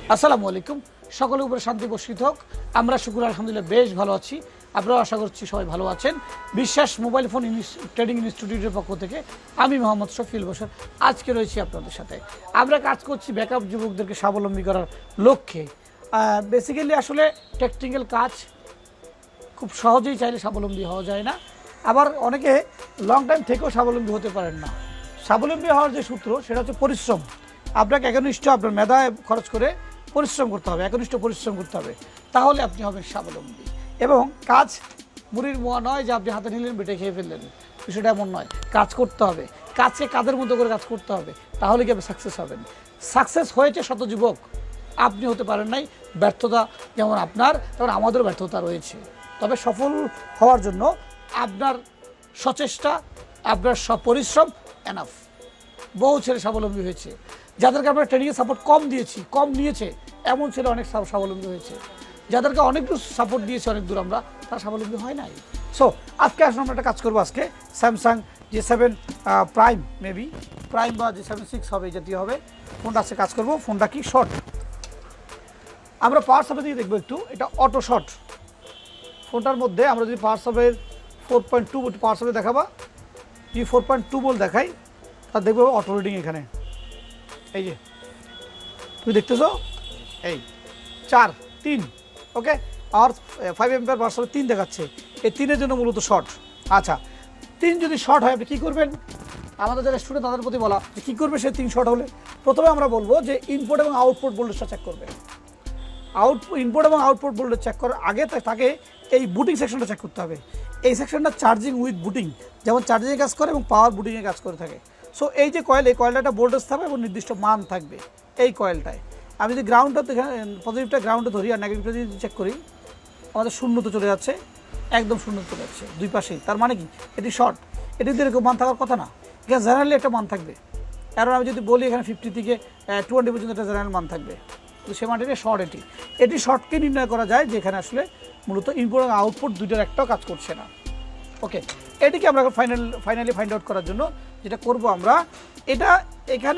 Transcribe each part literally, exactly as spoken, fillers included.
আসসালামু আলাইকুম, সকলের উপরে শান্তি বর্ষিত হোক। আমরা শুকুর আলহামদুলিল্লাহ বেশ ভালো আছি। আপনারা আশা করছি সবাই ভালো আছেন। বিশ্বাস মোবাইল ফোন ট্রেডিং ইনস্টিটিউটের পক্ষ থেকে আমি মোহাম্মদ শফিউল বশর আজকে রয়েছি আপনাদের সাথে। আমরা কাজ করছি ব্যাকআপ যুবকদেরকে স্বাবলম্বী করার লক্ষ্যে। বেসিক্যালি আসলে টেকনিক্যাল কাজ খুব সহজেই চাইলে স্বাবলম্বী হওয়া যায় না, আবার অনেকে লং টাইম থেকেও স্বাবলম্বী হতে পারেন না। স্বাবলম্বী হওয়ার যে সূত্র সেটা হচ্ছে পরিশ্রম। আপনাকে একনিষ্ঠ আপনার মেধায় খরচ করে পরিশ্রম করতে হবে, একনিষ্ঠ পরিশ্রম করতে হবে, তাহলে আপনি হবেন স্বাবলম্বী। এবং কাজ মুড়ির মোয়া নয় যে আপনি হাতে নিলেন বেটে খেয়ে ফেললেন, বিষয়টা এমন নয়। কাজ করতে হবে, কাজকে কাদের মতো করে কাজ করতে হবে, তাহলে কি আপনি সাকসেস হবেন। সাকসেস হয়েছে শত যুবক, আপনি হতে পারেন নাই। ব্যর্থতা যেমন আপনার, তেমন আমাদেরও ব্যর্থতা রয়েছে। তবে সফল হওয়ার জন্য আপনার সচেষ্টা, আপনার সব পরিশ্রম এনাফ। বহু ছেলে স্বাবলম্বী হয়েছে, যাদেরকে আমরা ট্রেনিংয়ে সাপোর্ট কম দিয়েছি, কম নিয়েছে, এমন ছেলে অনেক স্বাবলম্বী হয়েছে। যাদেরকে অনেক দূর সাপোর্ট দিয়েছে, অনেক দূর আমরা, তারা স্বাবলম্বী হয় নাই। সো আজকে আসলে আমরা একটা কাজ করবো। আজকে Samsung J seven prime, maybe prime বা জে সেভেন সিক্স হবে, এই জাতীয় হবে ফোনটা আজকে কাজ করবো। ফোনটা কি শর্ট, আমরা পাওয়ার সাপ্লাই দিয়ে দেখবো একটু। এটা অটো শর্ট ফোনটার মধ্যে আমরা যদি power supply four point two power supply দেখাবা, যদি ফোর পয়েন্ট টু বল দেখাই, তা দেখবো অটো রিডিং এখানে। এই যে তুমি দেখতেছো, এই চার তিন, ওকে, আর ফাইভ এম্পিয়ার পাওয়ার সাপ্লাই তিন দেখাচ্ছে। এই তিনের জন্য মূলত শর্ট। আচ্ছা, তিন যদি শর্ট হয় আপনি কী করবেন? আমাদের যারা স্টুডেন্ট তাদের প্রতি বলা যে কী করবে সে তিন শর্ট হলে। প্রথমে আমরা বলবো যে ইনপুট এবং আউটপুট ভোল্টেজটা চেক করবে। আউট ইনপুট এবং আউটপুট ভোল্টেজ চেক করার আগে তাকে এই বুটিং সেকশনটা চেক করতে হবে। এই সেকশনটা চার্জিং উইথ বুটিং, যেমন চার্জিংয়ে কাজ করে এবং পাওয়ার বুটিংয়ে কাজ করে থাকে। সো এই যে কয়েল, এই কয়েলটা একটা ভোল্টেজ থাকবে এবং নির্দিষ্ট মান থাকবে এই কয়েলটায়। আমি যদি গ্রাউন্ডটা পজিটিভটা গ্রাউন্ডে ধরি আর নেগেটিভটা যদি চেক করি, আমাদের শূন্যতে চলে যাচ্ছে, একদম শূন্যতে চলে যাচ্ছে দুই পাশেই। তার মানে কি এটি শর্ট। এটি যদি এরকম মান থাকার কথা না, এখানে জেনারেলি একটা মান থাকবে। কারণ আমি যদি বলি এখানে ফিফটি থেকে টোয়েন্টি পর্যন্ত একটা জেনারেল মান থাকবে, তো সে মানটি শর্ট। এটি এটি শর্টকে নির্ণয় করা যায় যে এখানে আসলে মূলত ইনপুট এবং আউটপুট দুইটার একটাও কাজ করছে না। ওকে, এটিকে আমরা ফাইনাল ফাইনালি ফাইন্ড আউট করার জন্য যেটা করব আমরা, এটা এখানে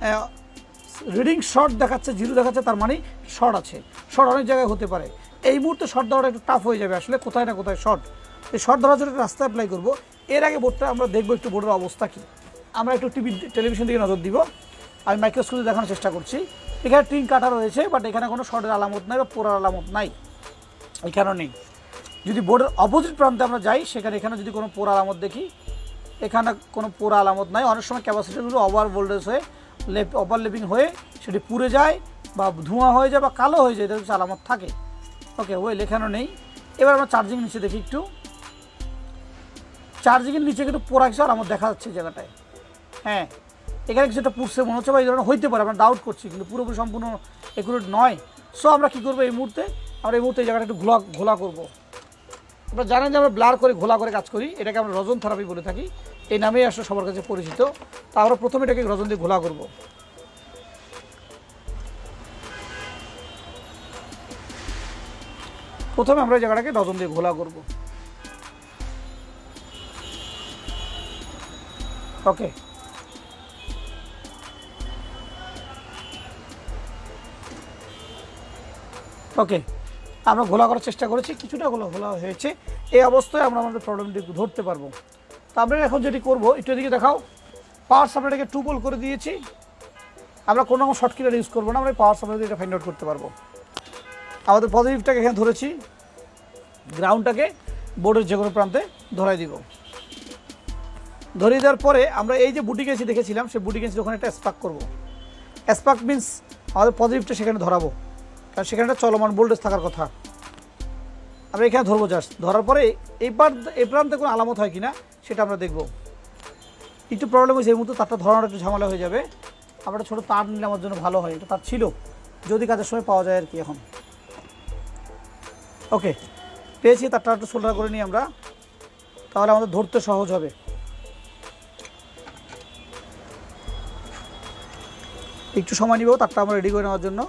রিডিং শর্ট দেখাচ্ছে, জিরো দেখাচ্ছে, তার মানে শর্ট আছে। শর্ট অনেক জায়গায় হতে পারে। এই মুহূর্তে শর্ট দেওয়াটা একটু টাফ হয়ে যাবে, আসলে কোথায় না কোথায় শর্ট। এই শর্ট ধরার জন্য একটা রাস্তা অ্যাপ্লাই করবো। এর আগে বোর্ডটা আমরা দেখবো একটু বোর্ডের অবস্থা কী। আমরা একটু টিভি টেলিভিশন দিকে নজর দিব। আমি মাইক্রোস্কোপে দেখানোর চেষ্টা করছি। এখানে টিন কাটা রয়েছে, বাট এখানে কোনো শর্টের আলামত নাই বা পোড়ার আলামত নাই, এখানেও নেই। যদি বোর্ডের অপোজিট প্রান্তে আমরা যাই, সেখানে এখানে যদি কোনো পোড়া আলামত দেখি, এখানে কোনো পোড়া আলামত নাই। অনেক সময় ক্যাপাসিটারগুলো ওভার ভোল্টেজ হয়ে লেপ ওভারলেপিং হয়ে সেটি পুড়ে যায় বা ধোঁয়া হয়ে যায় বা কালো হয়ে যায়, এদের কিছু আলামত থাকে। ওকে, ওই লেখানো নেই। এবার আমরা চার্জিং নিচে দেখি একটু। চার্জিংয়ের নিচে একটু পোড়া কিছু আলামত দেখা যাচ্ছে এই জায়গাটায়। হ্যাঁ, এখানে কিছুটা পুড়ছে মনে হচ্ছে বা এই ধরনের হইতে পারে, আমরা ডাউট করছি, কিন্তু পুরোপুরি সম্পূর্ণ একুরেট নয়। সো আমরা কী করবো এই মুহূর্তে, আমরা এই মুহূর্তে এই জায়গাটা একটু ঘোলা ঘোলা করবো। আপনারা জানেন যে আমরা ব্লার করে ঘোলা করে কাজ করি, এটাকে আমরা রজন থেরাপি বলে থাকি, এই নামেই আসলে সবার কাছে পরিচিত। তা আমরা প্রথমে এটাকে রজন দিয়ে ঘোলা করব। প্রথমে আমরা এই জায়গাটাকে রজন দিয়ে ঘোলা করব। ওকে, ওকে, আমরা ঘোলা করার চেষ্টা করেছি, কিছুটা ঘোলা ঘোলা হয়েছে। এই অবস্থায় আমরা আমাদের প্রবলেমটি ধরতে পারবো। তো আমরা এখন যেটি করবো, একটু এদিকে দেখাও। পাওয়ার সাপ্লাইটাকে টু বল করে দিয়েছি। আমরা কোনো রকম শর্ট কিলার ইউজ করবো না, আমরা পাওয়ার সাপ্লাই দিয়ে এটা ফাইন্ড আউট করতে পারবো। আমাদের পজিটিভটাকে এখানে ধরেছি, গ্রাউন্ডটাকে বোর্ডের যে কোনো প্রান্তে ধরাই দিব। ধরিয়ে দেওয়ার পরে আমরা এই যে বুটি গেছি দেখেছিলাম, সেই বুটি গেছি ওখানে একটা স্পার্ক করবো। স্পার্ক মিনস আমাদের পজিটিভটা সেখানে ধরাবো, কারণ সেখানে একটা চলমান ভোল্টেজ থাকার কথা। আমরা এখানে ধরবো জাস্ট। ধরার পরে এই প্রান্ত এই প্রান্তে কোনো আলামত হয় কিনা সেটা আমরা দেখব। একটু প্রবলেম হয়েছে এই মুহূর্তে, তারটা ধরানোর একটু ঝামেলা হয়ে যাবে। আমরা ছোটো তার নিলে আমার জন্য ভালো হয়, এটা তার ছিল, যদি কাজের সময় পাওয়া যায় আর কি। এখন ওকে, পেয়েছি, তারটা একটু সোল্ডার করে নিই আমরা, তাহলে আমাদের ধরতে সহজ হবে। একটু সময় নিব তারটা আমরা রেডি করে নেওয়ার জন্য।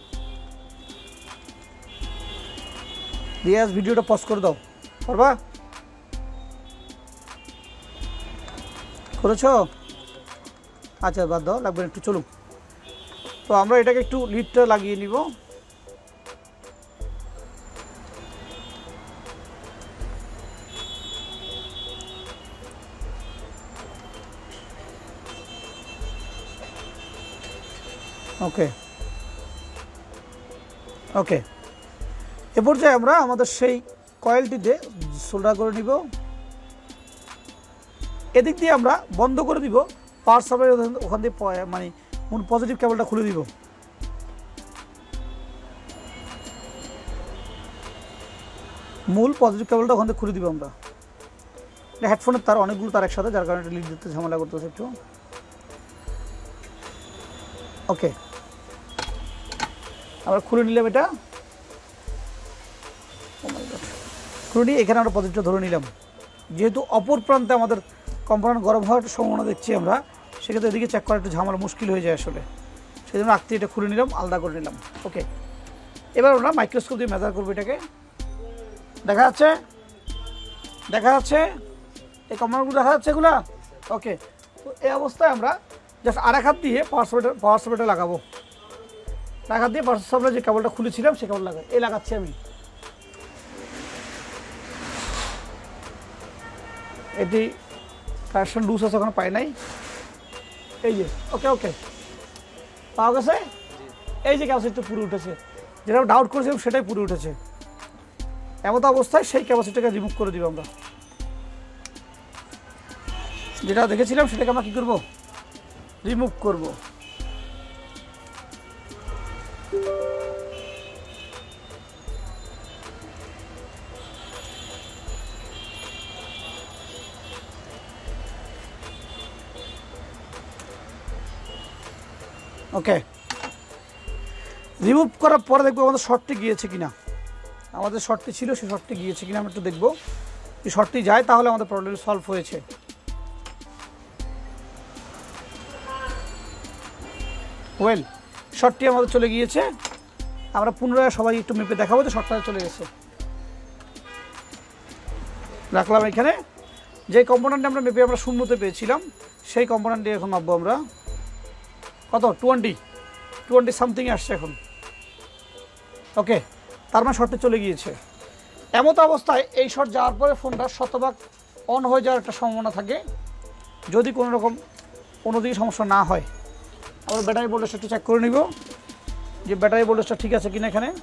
রিয়াজ ভিডিওটা পজ করে দাও, পারবা? করেছ? আচ্ছা, বাদ দাও, লাগবে একটু। চলুন তো আমরা এটাকে একটু লিডটা লাগিয়ে নিব। ওকে ওকে এ পর্যায়ে আমরা আমাদের সেই কয়েলটিতে সোল্ডার করে নিব। এদিক দিয়ে আমরা বন্ধ করে দিব পাওয়ার সাপ্লাই, ওখান দিয়ে মানে মূল পজিটিভ কেবলটা খুলে দিব। মূল পজিটিভ কেবলটা ওখান থেকে খুলে দিব আমরা। হেডফোনের তার অনেকগুলো তার একসাথে, যার কারণে এটা লিড দিতে ঝামেলা করতেছে একটু। ওকে আমরা খুলে নিলাম এটা, খুলে নিয়ে এখানে আমরা পজিটিভটা ধরে নিলাম। যেহেতু অপর প্রান্তে আমাদের কম্পোনেন্ট গরম হওয়ার সম্ভাবনা দেখছি আমরা, সেক্ষেত্রে এদিকে চেক করা একটু ঝামেলা মুশকিল হয়ে যায় আসলে, সেই জন্য আঁকতে এটা খুলে নিলাম, আলাদা করে নিলাম। ওকে এবার আমরা মাইক্রোস্কোপ দিয়ে মেজার করবো এটাকে। দেখা যাচ্ছে দেখা যাচ্ছে এই কম্পোনেন্টগুলো দেখা যাচ্ছে এগুলা। ওকে তো এই অবস্থায় আমরা জাস্ট আর এক হাত দিয়ে পাওয়ার সাপ্লাই পাওয়ার সাপ্লাইটা লাগাবো। এক হাত দিয়ে পাওয়ার সাপ্লাই যে কেবলটা খুলেছিলাম সে কেবল লাগাই, এই লাগাচ্ছি আমি। এটি কানেকশন লুজ আছে, এখনো পাই নাই। এই যে ওকে ওকে পাওয়া গেছে। এই যে ক্যাপাসিটিটা পুরো উঠেছে, যেটা ডাউট করেছিলাম সেটাই পুরো উঠেছে। এমন অবস্থায় সেই ক্যাপাসিটিটাকে রিমুভ করে দিব আমরা। যেটা দেখেছিলাম সেটাকে আমরা কী করবো, রিমুভ করব। ওকে রিমুভ করার পরে দেখবো আমাদের শর্টটি গিয়েছে কিনা। আমাদের শর্টটি ছিল, সেই শর্টটি গিয়েছে কিনা আমরা একটু দেখবো। যদি শর্টটি যায় তাহলে আমাদের প্রবলেম সলভ হয়েছে। ওয়েল শর্টটি আমাদের চলে গিয়েছে। আমরা পুনরায় সবাই একটু মেপে দেখাবো যে শর্টটা চলে গেছে। রাখলাম এখানে। যে কম্পোনেন্ট আমরা মেপে আমরা শূন্যতে পেয়েছিলাম সেই কম্পোনেন্ট দিয়ে এখন মাপবো আমরা। কত টোয়েন্টি টোয়েন্টি সামথিং আসছে এখন। ওকে তার মানে শর্টে চলে গিয়েছে। এমত অবস্থায় এই শর্ট যাওয়ার পরে ফোনটা শতভাগ অন হয়ে যাওয়ার একটা সম্ভাবনা থাকে, যদি কোনো রকম কোনো দিকে সমস্যা না হয়। আমরা ব্যাটারি ভোল্টেজটা একটু চেক করে নিব যে ব্যাটারি ভোল্টেজটা ঠিক আছে কিনা এখানে।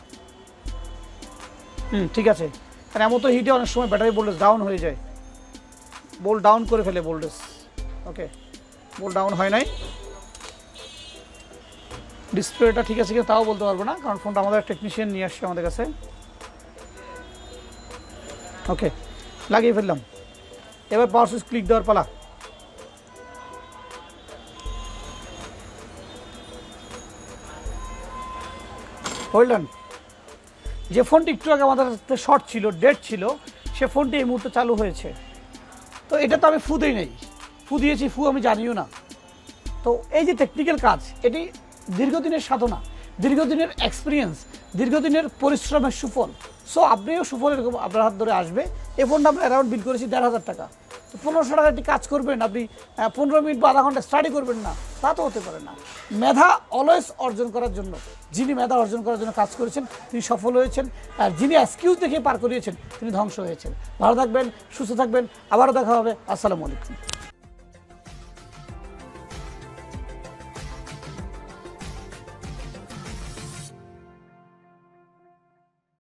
হুম ঠিক আছে, কারণ এমন তো হিটে অনেক সময় ব্যাটারি ভোল্টেজ ডাউন হয়ে যায়, বোল্ট ডাউন করে ফেলে ভোল্টেজ। ওকে বোল্ট ডাউন হয় নাই। ডিসপ্লেটা ঠিক আছে কিনা তাও বলতে পারবো না, কারণ ফোনটা আমাদের টেকনিশিয়ান নিয়ে আসছে আমাদের কাছে। ওকে লাগিয়ে ফেললাম। এবার পাওয়ার সুইচ ক্লিক দেওয়ার পালা। বললেন যে ফোনটি একটু আগে আমাদের শর্ট ছিল, ডেড ছিল, সে ফোনটি এই মুহূর্তে চালু হয়েছে। তো এটা তো আমি ফু দিই নাই, ফু দিয়েছি ফু আমি জানিও না। তো এই যে টেকনিক্যাল কাজ, এটি দীর্ঘদিনের সাধনা, দীর্ঘদিনের এক্সপিরিয়েন্স, দীর্ঘদিনের পরিশ্রমের সুফল। সো আপনিও সুফল এরকম আপনার হাত ধরে আসবে। এই ফোনটা আমরা অ্যারাউন্ড বিল করেছি দেড় হাজার টাকা। তো পনেরোশো টাকা একটি কাজ করবেন আপনি, পনেরো মিনিট বা আধা ঘন্টা স্টাডি করবেন না, তা তো হতে পারে না। মেধা অলওয়েজ অর্জন করার জন্য, যিনি মেধা অর্জন করার জন্য কাজ করেছেন তিনি সফল হয়েছেন, আর যিনি এক্সকিউজ দেখে পার করিয়েছেন তিনি ধ্বংস হয়েছেন। ভালো থাকবেন, সুস্থ থাকবেন, আবারও দেখা হবে। আসসালামু আলাইকুম।